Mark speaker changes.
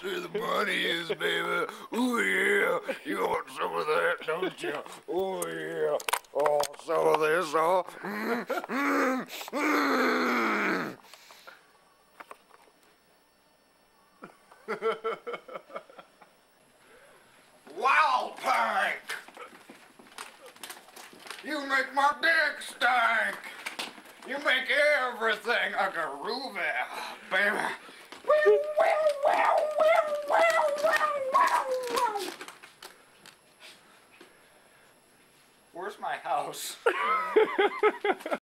Speaker 1: where the money is, baby. Ooh, yeah. You want some of that, don't you? Oh, yeah. Oh, some of this, oh. Wow, Pink! You make my dick stink! You make everything a groovy, baby. Where's my house?